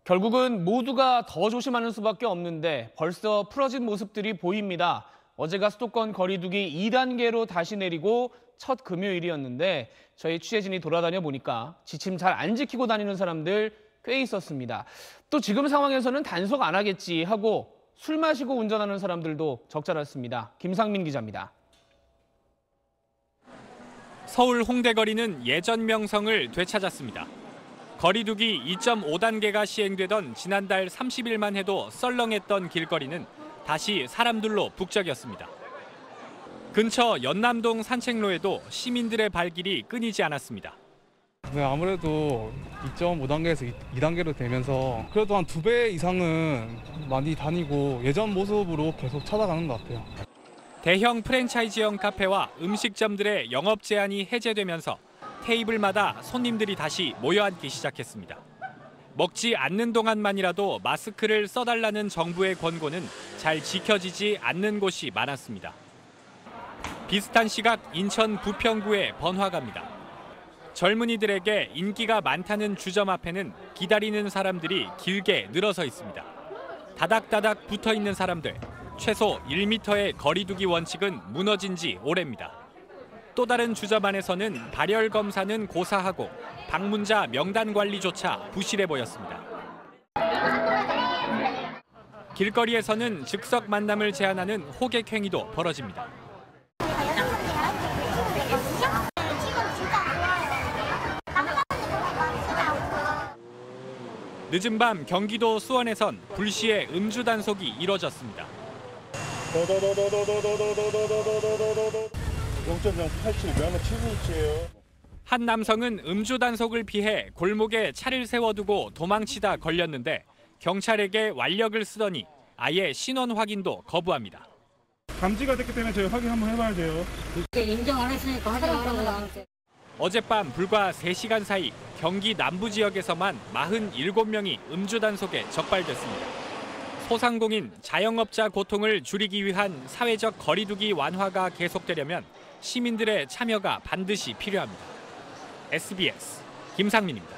결국은 모두가 더 조심하는 수밖에 없는데 벌써 풀어진 모습들이 보입니다. 어제가 수도권 거리두기 2단계로 다시 내리고 첫 금요일이었는데 저희 취재진이 돌아다녀 보니까 지침 잘 안 지키고 다니는 사람들 꽤 있었습니다. 또 지금 상황에서는 단속 안 하겠지 하고 술 마시고 운전하는 사람들도 적잖았습니다. 김상민 기자입니다. 서울 홍대거리는 예전 명성을 되찾았습니다. 거리두기 2.5단계가 시행되던 지난달 30일만 해도 썰렁했던 길거리는 다시 사람들로 북적였습니다. 근처 연남동 산책로에도 시민들의 발길이 끊이지 않았습니다. 네, 아무래도 2.5단계에서 2단계로 되면서 그래도 한 2배 이상은 많이 다니고 예전 모습으로 계속 찾아가는 것 같아요. 대형 프랜차이즈형 카페와 음식점들의 영업 제한이 해제되면서 테이블마다 손님들이 다시 모여앉기 시작했습니다. 먹지 않는 동안만이라도 마스크를 써달라는 정부의 권고는 잘 지켜지지 않는 곳이 많았습니다. 비슷한 시각 인천 부평구의 번화가입니다. 젊은이들에게 인기가 많다는 주점 앞에는 기다리는 사람들이 길게 늘어서 있습니다. 다닥다닥 붙어 있는 사람들, 최소 1m의 거리두기 원칙은 무너진 지 오래입니다. 또 다른 주점 안에서는 발열 검사는 고사하고 방문자 명단 관리조차 부실해 보였습니다. 길거리에서는 즉석 만남을 제한하는 호객 행위도 벌어집니다. 늦은 밤 경기도 수원에선 불시에 음주 단속이 이뤄졌습니다. 0.087 면허 7분치예요. 한 남성은 음주 단속을 피해 골목에 차를 세워두고 도망치다 걸렸는데 경찰에게 완력을 쓰더니 아예 신원 확인도 거부합니다. 감지가 됐기 때문에 저희 확인 한번 해봐야 돼요. 인정 안 했으니까 하더라고요. 어젯밤 불과 3시간 사이 경기 남부 지역에서만 47명이 음주 단속에 적발됐습니다. 소상공인, 자영업자 고통을 줄이기 위한 사회적 거리두기 완화가 계속되려면 시민들의 참여가 반드시 필요합니다. SBS 김상민입니다.